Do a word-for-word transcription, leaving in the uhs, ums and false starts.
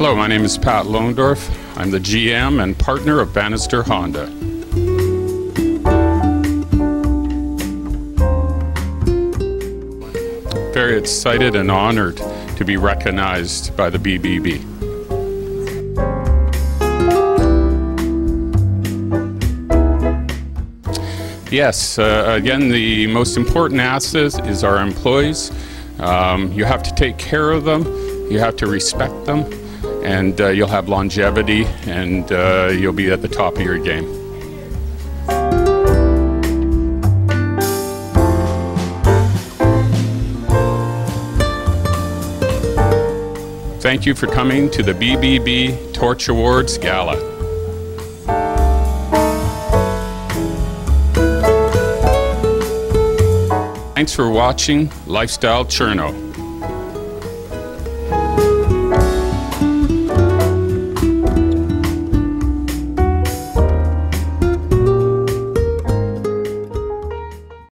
Hello, my name is Pat Loehndorf. I'm the G M and partner of Bannister Honda. Very excited and honored to be recognized by the B B B. Yes, uh, again, the most important asset is our employees. Um, you have to take care of them, you have to respect them, and uh, you'll have longevity, and uh, you'll be at the top of your game. Thank you for coming to the B B B Torch Awards Gala. Thanks for watching Lifestyle Cherno.